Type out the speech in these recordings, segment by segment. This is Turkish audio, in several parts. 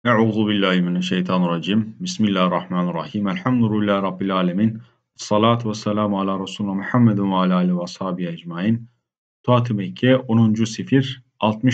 Euzu billahi mineşşeytanirracim. Bismillahirrahmanirrahim. Elhamdülillahi Rabbil alemin. Salatu ve selamu ala Resulüne Muhammedun ve ala alihi ve ashabihi ecmain. Tuhat-ı Mekke 10. sifir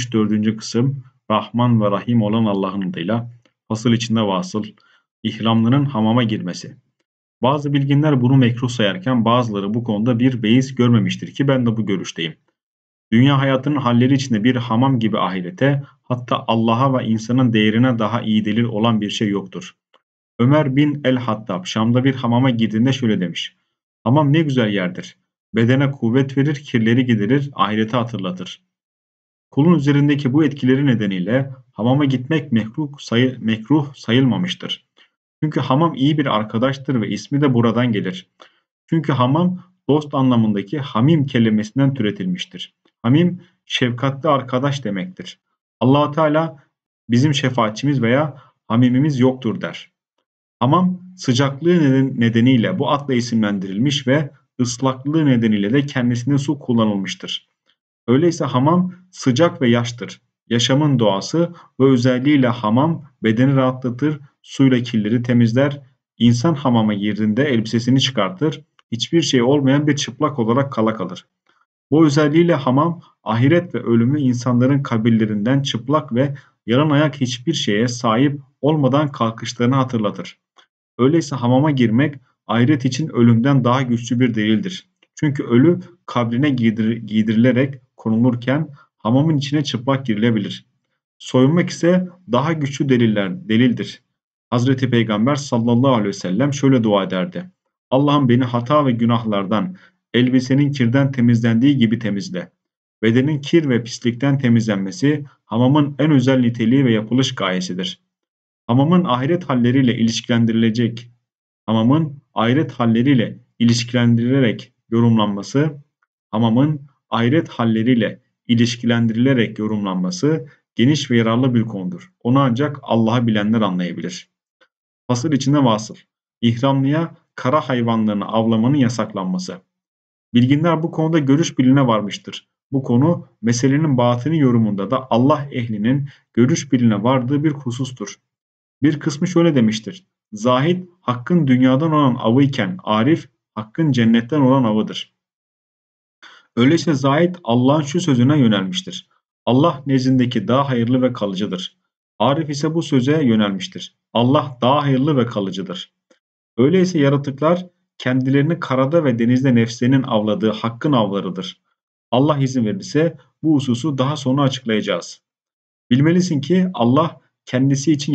64. kısım Rahman ve Rahim olan Allah'ın adıyla fasıl içinde vasıl ihramlının hamama girmesi. Bazı bilginler bunu mekruh sayarken bazıları bu konuda bir beis görmemiştir ki ben de bu görüşteyim. Dünya hayatının halleri içinde bir hamam gibi ahirete, hatta Allah'a ve insanın değerine daha iyi delil olan bir şey yoktur. Ömer bin el-Hattab Şam'da bir hamama girdiğinde şöyle demiş: Hamam ne güzel yerdir. Bedene kuvvet verir, kirleri giderir, ahireti hatırlatır. Kulun üzerindeki bu etkileri nedeniyle hamama gitmek mekruh sayılmamıştır. Çünkü hamam iyi bir arkadaştır ve ismi de buradan gelir. Çünkü hamam dost anlamındaki hamim kelimesinden türetilmiştir. Hamim şefkatli arkadaş demektir. Allah Teala bizim şefaatçimiz veya hamimimiz yoktur der. Hamam sıcaklığı nedeniyle bu adla isimlendirilmiş ve ıslaklığı nedeniyle de kendisine su kullanılmıştır. Öyleyse hamam sıcak ve yaştır. Yaşamın doğası ve özelliğiyle hamam bedeni rahatlatır, suyla kirleri temizler. İnsan hamama girdiğinde elbisesini çıkartır, hiçbir şey olmayan bir çıplak olarak kala kalır. Bu özelliğiyle hamam, ahiret ve ölümü insanların kabirlerinden çıplak ve yalan ayak hiçbir şeye sahip olmadan kalkışlarını hatırlatır. Öyleyse hamama girmek ahiret için ölümden daha güçlü bir delildir. Çünkü ölü kabrine giydirilerek konulurken hamamın içine çıplak girilebilir. Soyunmak ise daha güçlü delildir. Hazreti Peygamber sallallahu aleyhi ve sellem şöyle dua ederdi: Allah'ım beni hata ve günahlardan, elbisenin kirden temizlendiği gibi temizle. Bedenin kir ve pislikten temizlenmesi hamamın en özel niteliği ve yapılış gayesidir. Hamamın ahiret halleriyle ilişkilendirilecek hamamın ahiret halleriyle ilişkilendirilerek yorumlanması, hamamın ahiret halleriyle ilişkilendirilerek yorumlanması geniş ve yararlı bir konudur. Onu ancak Allah'ı bilenler anlayabilir. Fasıl içinde vasıl. İhramlıya kara hayvanlarını avlamanın yasaklanması. Bilginler bu konuda görüş birliğine varmıştır. Bu konu meselenin batini yorumunda da Allah ehlinin görüş birliğine vardığı bir husustur. Bir kısmı şöyle demiştir: Zahid hakkın dünyadan olan avı iken arif hakkın cennetten olan avıdır. Öyleyse zahid Allah'ın şu sözüne yönelmiştir: Allah nezdindeki daha hayırlı ve kalıcıdır. Arif ise bu söze yönelmiştir: Allah daha hayırlı ve kalıcıdır. Öyleyse yaratıklar kendilerini karada ve denizde nefslerinin avladığı hakkın avlarıdır. Allah izin verirse bu hususu daha sonra açıklayacağız. Bilmelisin ki Allah kendisi için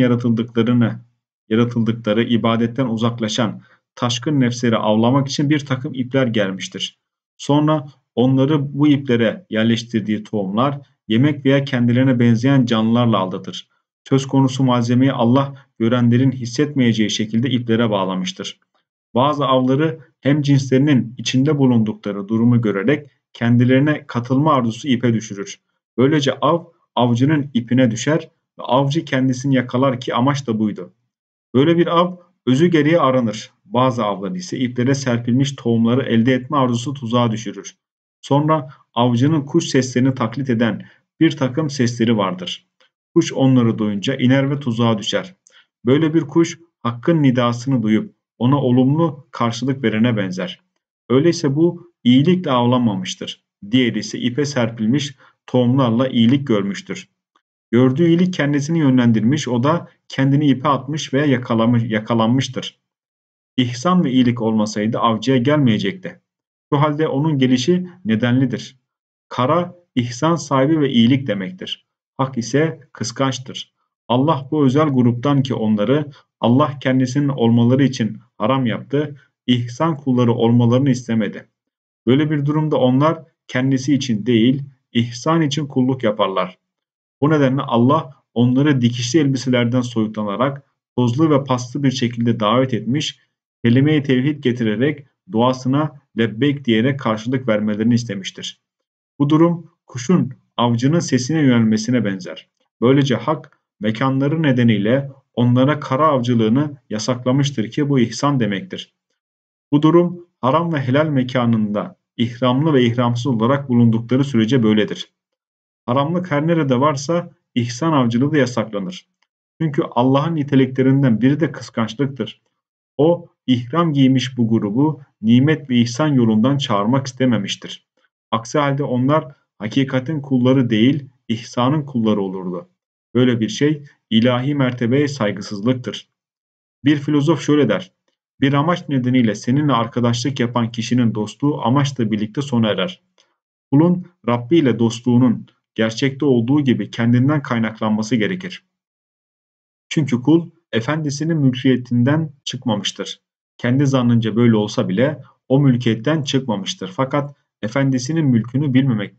yaratıldıkları ibadetten uzaklaşan taşkın nefsleri avlamak için bir takım ipler germiştir. Sonra onları bu iplere yerleştirdiği tohumlar, yemek veya kendilerine benzeyen canlılarla aldatır. Söz konusu malzemeyi Allah görenlerin hissetmeyeceği şekilde iplere bağlamıştır. Bazı avları hem cinslerinin içinde bulundukları durumu görerek kendilerine katılma arzusu ipe düşürür. Böylece avcının ipine düşer ve avcı kendisini yakalar ki amaç da buydu. Böyle bir av özü gereği aranır. Bazı avlar ise iplere serpilmiş tohumları elde etme arzusu tuzağa düşürür. Sonra avcının kuş seslerini taklit eden bir takım sesleri vardır. Kuş onları duyunca iner ve tuzağa düşer. Böyle bir kuş hakkın nidasını duyup ona olumlu karşılık verene benzer. Öyleyse bu iyilikle avlanmamıştır. Diğeri ise ipe serpilmiş tohumlarla iyilik görmüştür. Gördüğü iyilik kendisini yönlendirmiş, o da kendini ipe atmış ve yakalanmıştır. İhsan ve iyilik olmasaydı avcıya gelmeyecekti. Şu halde onun gelişi nedenlidir. Kara, ihsan sahibi ve iyilik demektir. Hak ise kıskançtır. Allah bu özel gruptan ki onları Allah kendisinin olmaları için haram yaptı, ihsan kulları olmalarını istemedi. Böyle bir durumda onlar kendisi için değil, ihsan için kulluk yaparlar. Bu nedenle Allah onları dikişli elbiselerden soyutlanarak tozlu ve paslı bir şekilde davet etmiş, kelime-i tevhid getirerek duasına lebbeyk diyerek karşılık vermelerini istemiştir. Bu durum kuşun avcının sesine yönelmesine benzer. Böylece hak mekanları nedeniyle onlara kara avcılığını yasaklamıştır ki bu ihsan demektir. Bu durum haram ve helal mekanında ihramlı ve ihramsız olarak bulundukları sürece böyledir. Haramlık her nerede varsa ihsan avcılığı da yasaklanır. Çünkü Allah'ın niteliklerinden biri de kıskançlıktır. O, ihram giymiş bu grubu nimet ve ihsan yolundan çağırmak istememiştir. Aksi halde onlar hakikatin kulları değil, ihsanın kulları olurdu. Böyle bir şey ilahi mertebeye saygısızlıktır. Bir filozof şöyle der: bir amaç nedeniyle seninle arkadaşlık yapan kişinin dostluğu amaçla birlikte sona erer. Kulun Rabbi ile dostluğunun gerçekte olduğu gibi kendinden kaynaklanması gerekir. Çünkü kul efendisinin mülkiyetinden çıkmamıştır. Kendi zannınca böyle olsa bile o mülkiyetten çıkmamıştır. Fakat efendisinin mülkünü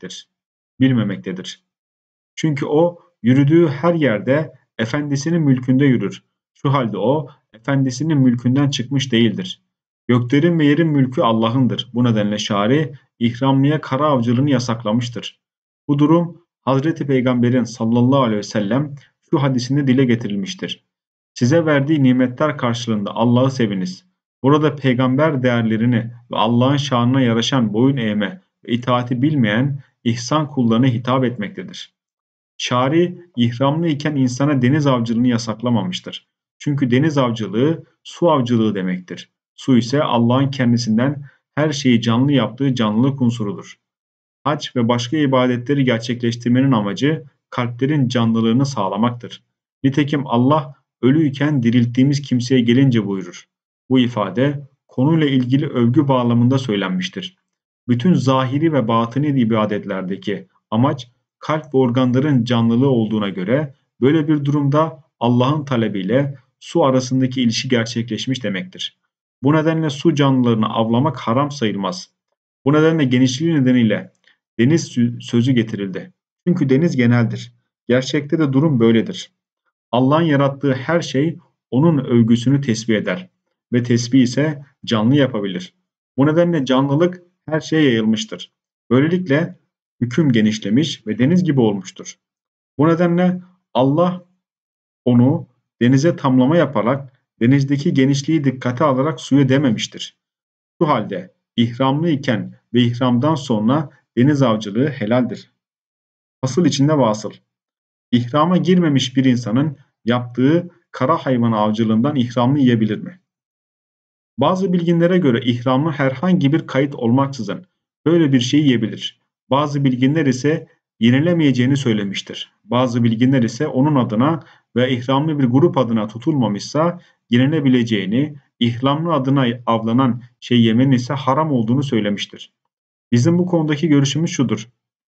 bilmemektedir. Çünkü o yürüdüğü her yerde efendisinin mülkünde yürür. Şu halde o efendisinin mülkünden çıkmış değildir. Göklerin ve yerin mülkü Allah'ındır. Bu nedenle şari ihramlıya kara avcılığını yasaklamıştır. Bu durum Hazreti Peygamber'in sallallahu aleyhi ve sellem şu hadisinde dile getirilmiştir. Size verdiği nimetler karşılığında Allah'ı seviniz. Burada peygamber değerlerini ve Allah'ın şanına yaraşan boyun eğme ve itaati bilmeyen ihsan kullarına hitap etmektedir. Şari ihramlı iken insana deniz avcılığını yasaklamamıştır. Çünkü deniz avcılığı su avcılığı demektir. Su ise Allah'ın kendisinden her şeyi canlı yaptığı canlılık unsurudur. Hac ve başka ibadetleri gerçekleştirmenin amacı kalplerin canlılığını sağlamaktır. Nitekim Allah ölüyken dirilttiğimiz kimseye gelince buyurur. Bu ifade konuyla ilgili övgü bağlamında söylenmiştir. Bütün zahiri ve batini ibadetlerdeki amaç kalp ve organların canlılığı olduğuna göre böyle bir durumda Allah'ın talebiyle su arasındaki ilişki gerçekleşmiş demektir. Bu nedenle su canlılarını avlamak haram sayılmaz. Bu nedenle genişliği nedeniyle deniz sözü getirildi. Çünkü deniz geneldir. Gerçekte de durum böyledir. Allah'ın yarattığı her şey onun övgüsünü tesbih eder ve tesbih ise canlı yapabilir. Bu nedenle canlılık her şeye yayılmıştır. Böylelikle hüküm genişlemiş ve deniz gibi olmuştur. Bu nedenle Allah onu denize tamlama yaparak denizdeki genişliği dikkate alarak suya dememiştir. Şu halde ihramlı iken ve ihramdan sonra deniz avcılığı helaldir. Fasıl içinde vasıl. İhrama girmemiş bir insanın yaptığı kara hayvanı avcılığından ihramlı yiyebilir mi? Bazı bilginlere göre ihramlı herhangi bir kayıt olmaksızın böyle bir şey yiyebilir. Bazı bilginler ise yenilemeyeceğini söylemiştir. Bazı bilginler ise onun adına ve ihramlı bir grup adına tutulmamışsa yenilebileceğini, ihramlı adına avlanan şey yemenin ise haram olduğunu söylemiştir. Bizim bu konudaki görüşümüz şudur: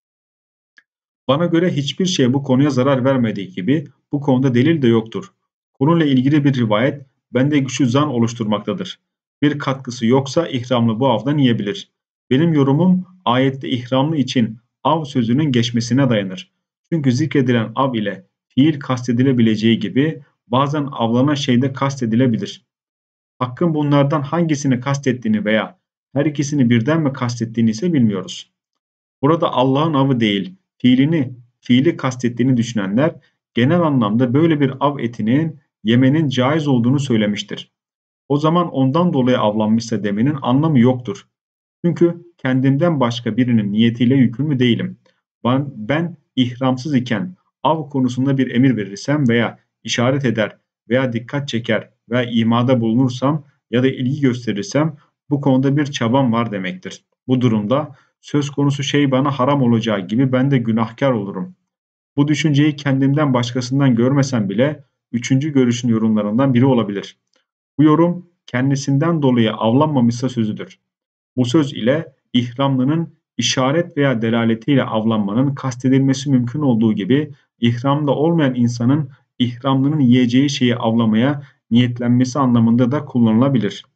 bana göre hiçbir şey bu konuya zarar vermediği gibi bu konuda delil de yoktur. Konuyla ilgili bir rivayet bende güçlü zan oluşturmaktadır. Bir katkısı yoksa ihramlı bu avdan yiyebilir. Benim yorumum ayette ihramlı için av sözünün geçmesine dayanır. Çünkü zikredilen av ile fiil kastedilebileceği gibi bazen avlanan şey de kastedilebilir. Hakkın bunlardan hangisini kastettiğini veya her ikisini birden mi kastettiğini ise bilmiyoruz. Burada Allah'ın avı değil, fiili kastettiğini düşünenler genel anlamda böyle bir av etinin yemenin caiz olduğunu söylemiştir. O zaman ondan dolayı avlanmışsa demenin anlamı yoktur. Çünkü kendimden başka birinin niyetiyle yükümlü değilim. Ben ihramsız iken av konusunda bir emir verirsem veya işaret eder veya dikkat çeker veya imada bulunursam ya da ilgi gösterirsem bu konuda bir çabam var demektir. Bu durumda söz konusu şey bana haram olacağı gibi ben de günahkar olurum. Bu düşünceyi kendimden başkasından görmesem bile üçüncü görüşün yorumlarından biri olabilir. Bu yorum kendisinden dolayı avlanmamışsa sözüdür. Bu söz ile ihramlının işaret veya delaletiyle avlanmanın kastedilmesi mümkün olduğu gibi ihramda olmayan insanın ihramlının yiyeceği şeyi avlamaya niyetlenmesi anlamında da kullanılabilir.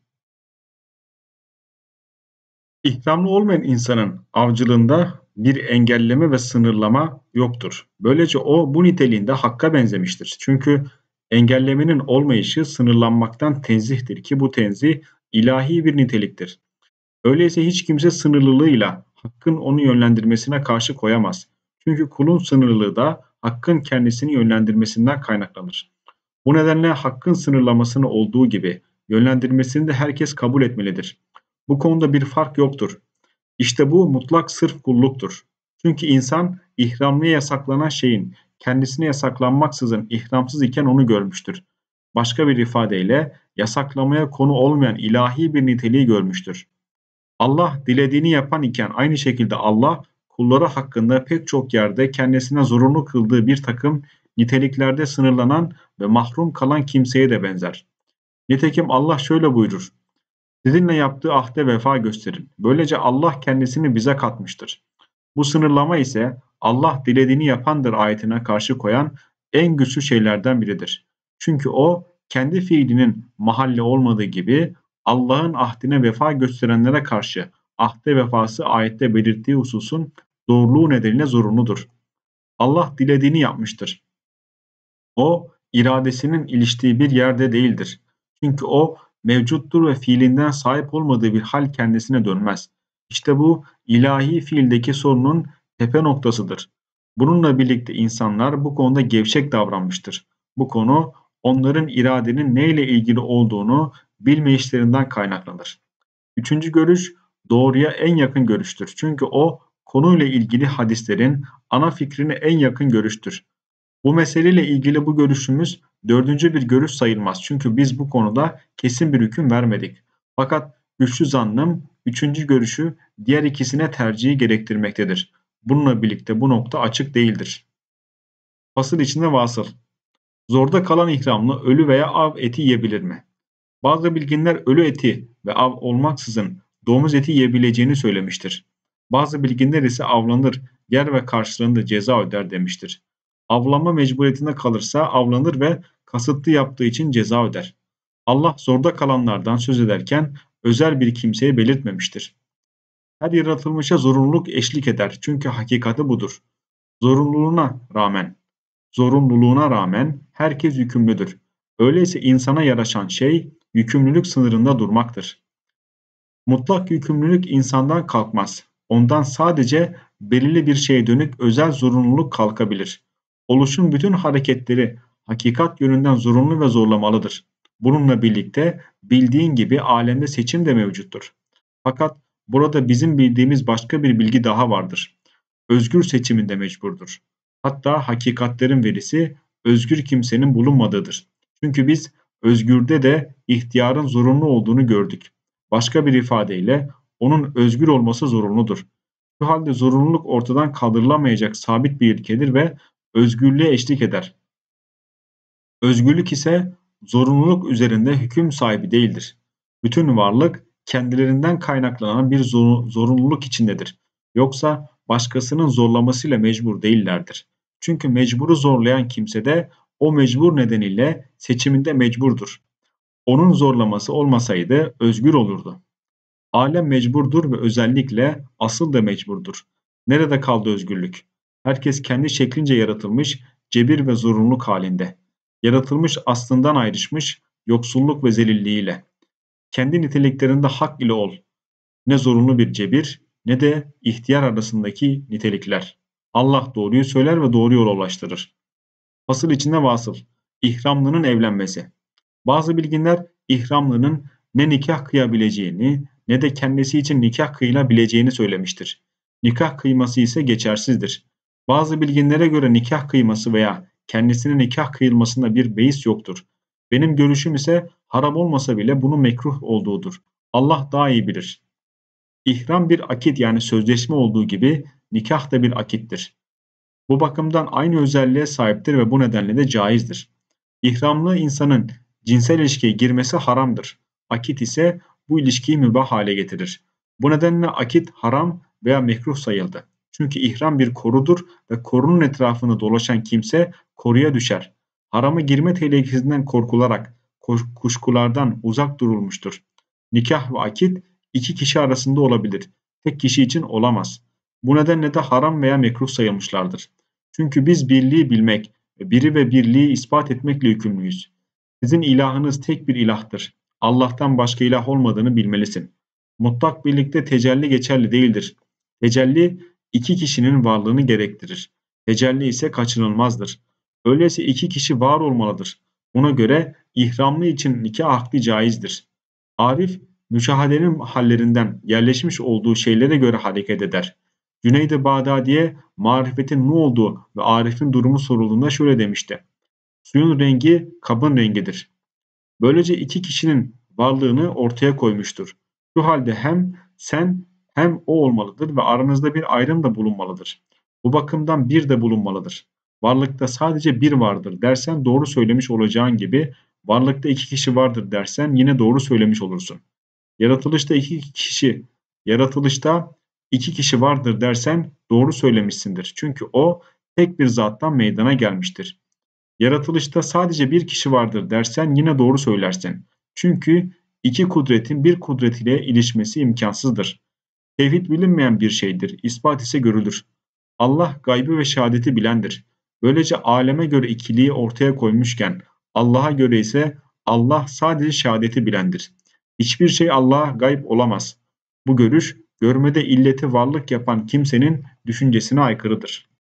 İhramlı olmayan insanın avcılığında bir engelleme ve sınırlama yoktur. Böylece o bu niteliğinde hakka benzemiştir. Çünkü engellemenin olmayışı sınırlanmaktan tenzihtir ki bu tenzih ilahi bir niteliktir. Öyleyse hiç kimse sınırlılığıyla hakkın onu yönlendirmesine karşı koyamaz. Çünkü kulun sınırlılığı da hakkın kendisini yönlendirmesinden kaynaklanır. Bu nedenle hakkın sınırlamasını olduğu gibi yönlendirmesini de herkes kabul etmelidir. Bu konuda bir fark yoktur. İşte bu mutlak sırf kulluktur. Çünkü insan ihramlıya yasaklanan şeyin kendisine yasaklanmaksızın ihramsız iken onu görmüştür. Başka bir ifadeyle yasaklamaya konu olmayan ilahi bir niteliği görmüştür. Allah dilediğini yapan iken aynı şekilde Allah kulları hakkında pek çok yerde kendisine zorunlu kıldığı bir takım niteliklerde sınırlanan ve mahrum kalan kimseye de benzer. Nitekim Allah şöyle buyurur: Sizinle yaptığı ahde vefa gösterin. Böylece Allah kendisini bize katmıştır. Bu sınırlama ise Allah dilediğini yapandır ayetine karşı koyan en güçlü şeylerden biridir. Çünkü o kendi fiilinin mahalli olmadığı gibi Allah'ın ahdine vefa gösterenlere karşı ahde vefası ayette belirttiği hususun doğruluğu nedeniyle zorunludur. Allah dilediğini yapmıştır. O iradesinin iliştiği bir yerde değildir. Çünkü o mevcuttur ve fiilinden sahip olmadığı bir hal kendisine dönmez. İşte bu ilahi fiildeki sorunun tepe noktasıdır. Bununla birlikte insanlar bu konuda gevşek davranmıştır. Bu konu onların iradenin neyle ilgili olduğunu bilmeyişlerinden kaynaklanır. Üçüncü görüş doğruya en yakın görüştür. Çünkü o konuyla ilgili hadislerin ana fikrine en yakın görüştür. Bu meseleyle ilgili bu görüşümüz dördüncü bir görüş sayılmaz. Çünkü biz bu konuda kesin bir hüküm vermedik. Fakat güçlü zannım üçüncü görüşü diğer ikisine tercihi gerektirmektedir. Bununla birlikte bu nokta açık değildir. Fasıl içinde vasıl. Zorda kalan ihramlı ölü veya av eti yiyebilir mi? Bazı bilginler ölü eti ve av olmaksızın domuz eti yiyebileceğini söylemiştir. Bazı bilginler ise avlanır, yer ve karşılığında ceza öder demiştir. Avlanma mecburiyetinde kalırsa avlanır ve kasıtlı yaptığı için ceza öder. Allah zorda kalanlardan söz ederken özel bir kimseye belirtmemiştir. Her yaratılmışa zorunluluk eşlik eder çünkü hakikati budur. Zorunluluğuna rağmen Zorunluluğuna rağmen herkes yükümlüdür. Öyleyse insana yaraşan şey yükümlülük sınırında durmaktır. Mutlak yükümlülük insandan kalkmaz. Ondan sadece belirli bir şeye dönük özel zorunluluk kalkabilir. Oluşun bütün hareketleri hakikat yönünden zorunlu ve zorlamalıdır. Bununla birlikte bildiğin gibi alemde seçim de mevcuttur. Fakat burada bizim bildiğimiz başka bir bilgi daha vardır. Özgür seçiminde mecburdur. Hatta hakikatlerin verisi özgür kimsenin bulunmadığıdır. Çünkü biz özgürde de ihtiyarın zorunlu olduğunu gördük. Başka bir ifadeyle onun özgür olması zorunludur. Şu halde zorunluluk ortadan kaldırılamayacak sabit bir ilkedir ve özgürlüğe eşlik eder. Özgürlük ise zorunluluk üzerinde hüküm sahibi değildir. Bütün varlık kendilerinden kaynaklanan bir zorunluluk içindedir. Yoksa başkasının zorlamasıyla mecbur değillerdir. Çünkü mecburu zorlayan kimse de o mecbur nedeniyle seçiminde mecburdur. Onun zorlaması olmasaydı özgür olurdu. Alem mecburdur ve özellikle asıl da mecburdur. Nerede kaldı özgürlük? Herkes kendi şeklince yaratılmış, cebir ve zorunluluk halinde. Yaratılmış aslından ayrışmış, yoksulluk ve zelilliğiyle. Kendi niteliklerinde hak ile ol. Ne zorunlu bir cebir, ne de ihtiyar arasındaki nitelikler. Allah doğruyu söyler ve doğru yola ulaştırır. Fasıl içinde vasıl. İhramlının evlenmesi. Bazı bilginler ihramlının ne nikah kıyabileceğini ne de kendisi için nikah kıyılabileceğini söylemiştir. Nikah kıyması ise geçersizdir. Bazı bilginlere göre nikah kıyması veya kendisine nikah kıyılmasında bir beis yoktur. Benim görüşüm ise haram olmasa bile bunun mekruh olduğudur. Allah daha iyi bilir. İhram bir akit yani sözleşme olduğu gibi nikah da bir akittir. Bu bakımdan aynı özelliğe sahiptir ve bu nedenle de caizdir. İhramlı insanın cinsel ilişkiye girmesi haramdır. Akit ise bu ilişkiyi mübah hale getirir. Bu nedenle akit haram veya mekruh sayıldı. Çünkü ihram bir korudur ve korunun etrafında dolaşan kimse koruya düşer. Harama girme tehlikesinden korkularak kuşkulardan uzak durulmuştur. Nikah ve akit iki kişi arasında olabilir. Tek kişi için olamaz. Bu nedenle de haram veya mekruh sayılmışlardır. Çünkü biz birliği bilmek, biri ve birliği ispat etmekle yükümlüyüz. Sizin ilahınız tek bir ilahtır. Allah'tan başka ilah olmadığını bilmelisin. Mutlak birlikte tecelli geçerli değildir. Tecelli iki kişinin varlığını gerektirir. Tecelli ise kaçınılmazdır. Öyleyse iki kişi var olmalıdır. Buna göre ihramlı için nikah akdi caizdir. Arif, müşahadenin hallerinden yerleşmiş olduğu şeylere göre hareket eder. Cüneyd-i Bağdadi'ye marifetin ne olduğu ve arifin durumu sorulduğunda şöyle demişti: suyun rengi kabın rengidir. Böylece iki kişinin varlığını ortaya koymuştur. Şu halde hem sen hem o olmalıdır ve aranızda bir ayrım da bulunmalıdır. Bu bakımdan bir de bulunmalıdır. Varlıkta sadece bir vardır dersen doğru söylemiş olacağın gibi, varlıkta iki kişi vardır dersen yine doğru söylemiş olursun. Yaratılışta yaratılışta iki kişi vardır dersen doğru söylemişsindir. Çünkü o tek bir zattan meydana gelmiştir. Yaratılışta sadece bir kişi vardır dersen yine doğru söylersin. Çünkü iki kudretin bir kudret ile ilişmesi imkansızdır. Tevhid bilinmeyen bir şeydir, ispat ise görülür. Allah gaybı ve şehadeti bilendir. Böylece aleme göre ikiliği ortaya koymuşken, Allah'a göre ise Allah sadece şehadeti bilendir. Hiçbir şey Allah'a gayb olamaz. Bu görüş, görmede illeti varlık yapan kimsenin düşüncesine aykırıdır.